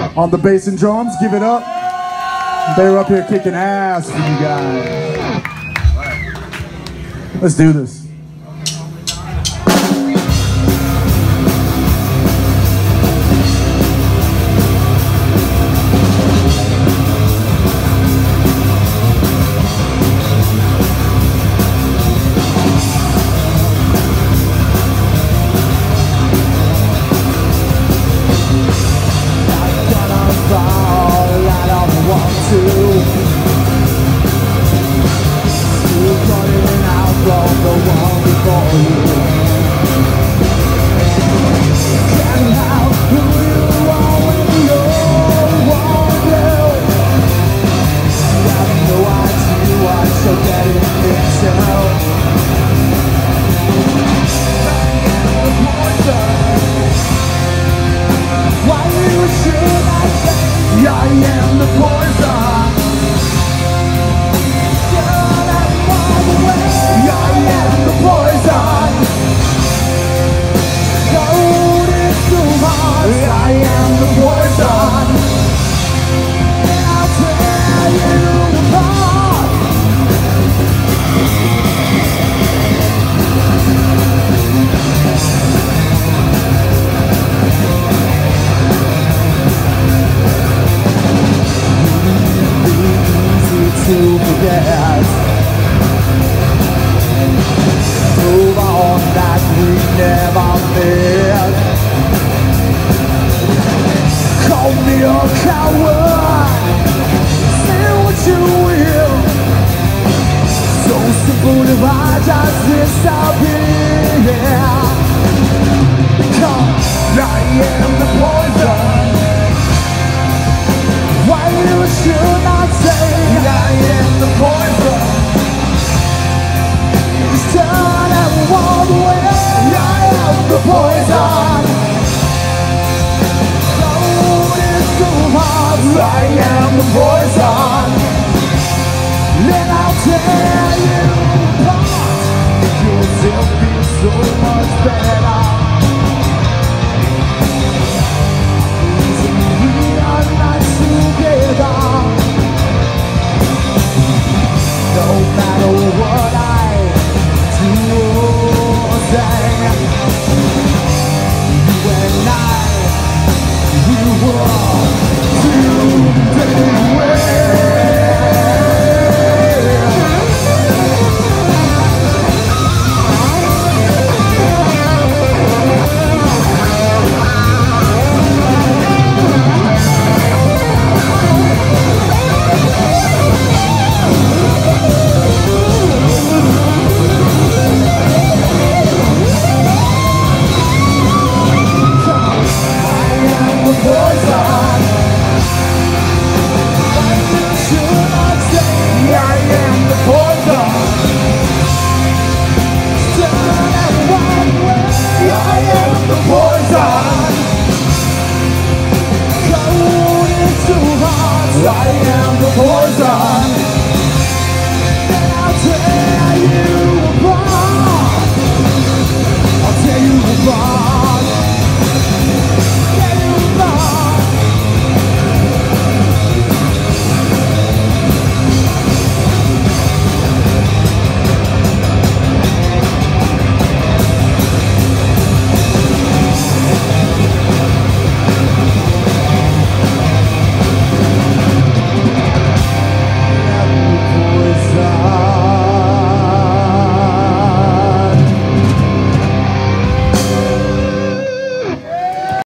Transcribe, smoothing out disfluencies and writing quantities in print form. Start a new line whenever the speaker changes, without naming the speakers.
On the bass and drums, give it up. They're up here kicking ass for you guys. Let's do this. Move on like we never met. Call me a coward, say what you will. So simple if I just disappear. Cause I am the poison. Why you should not say I am the poison? Just turn and walk away. I am the poison. Load is too hard. I am the poison. Then I'll tear you apart. Yourself feels so much better. We are not together. No matter what I do or say, you and I, we were